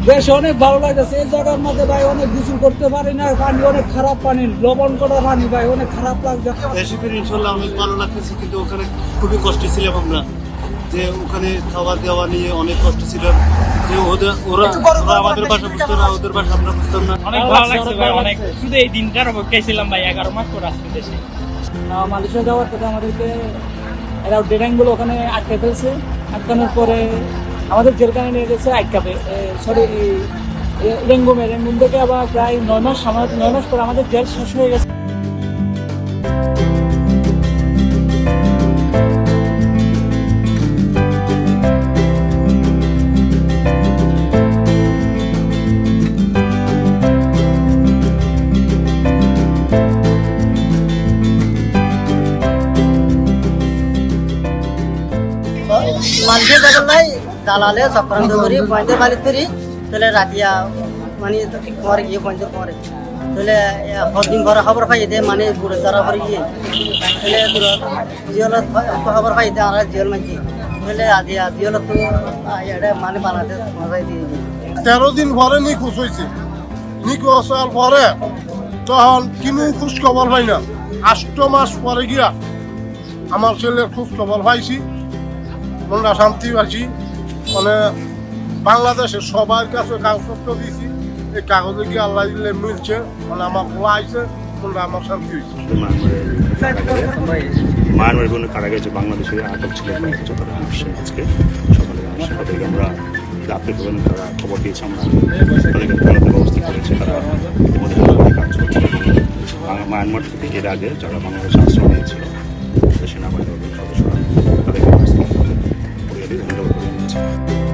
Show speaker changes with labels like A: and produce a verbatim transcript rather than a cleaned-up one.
A: বেশ অনেক ভালো লাগতেছে এই জায়গার মধ্যে ভাই, অনেক গোসল করতে পারি না, পানি অনেক খারাপ পানি, লবণ করা পানি ভাই, অনেক খারাপ লাগছে।
B: দেশে ফিরে ইনশাল্লাহ অনেক ভালো লাগতেছে, কিন্তু ওখানে খুবই কষ্ট ছিলাম আমরা, যে ওখানে খাওয়া দাওয়া নিয়ে অনেক কষ্ট ছিল, যে ওদের ওরা ওরা আমাদের ভাষা বুঝতো না, ওদের ভাষা আমরা বুঝতাম না।
C: অনেক ভালো লাগছে ভাই, অনেক শুধু এই দিনটার অপেক্ষায় ছিলাম ভাই, এগারো মাস পর আসছে দেশে।
A: মালয়েশিয়া যাওয়ার পথে আমাদেরকে এরা ডেটাইনগুলো ওখানে আটকে ফেলছে, আটকানোর পরে আমাদের জেলখানে নিয়ে গেছে আটকাবে, সরি রেঙ্গুমে, রেঙ্গুম থেকে আবার প্রায় নয় মাস নয় মাস পর আমাদের জেল শেষ হয়ে গেছে।
D: মালয়েশিয়া যাবেন নাই দালালে চক্রান্ত করি পয়েন্টের মালিক করি, তাহলে রাতিয়া মানে পরে গিয়ে পয়েন্টের পরে তাহলে দিন ঘরে খবর পাই দে, মানে ঘুরে যারা পরে গিয়ে তাহলে জিওলত খবর পাই দে, আমরা জিওল মাঝি তাহলে আজি জিওলত তো এটা মানে বানাতে মজাই দিয়ে
E: তেরো দিন পরে নিখোঁজ হয়েছে। নিখোঁজ হওয়ার পরে তখন কিনু খোঁজ খবর পাই না, আষ্ট মাস পরে গিয়া আমার ছেলের খোঁজ খবর পাইছি, মনটা শান্তি পাচ্ছি। মানে বাংলাদেশের সবার কাছে কাগজপত্র দিয়েছি, এই কাগজে গিয়ে আল্লাহ দিলে মিলছে, মানে আমার খোলা আইছে, মনটা আমার শান্তি হয়েছে।
F: মায়ানমারের কোনো কারা গেছে বাংলাদেশে আটক ছিল আজকে সকালে, সেটাকে আমরা রাত্রে পর্যন্ত তারা খবর দিয়েছে, আমরা তাদেরকে তদন্তের ব্যবস্থা করেছি, তারা ইতিমধ্যে কাজ করছে। মায়ানমার থেকে এর আগে যারা বাংলাদেশে আশ্রয় নিয়েছিল সেনাবাহিনীর সদস্যরা তাদেরকে পরিবারে ধন্যবাদ করে নিচ্ছে।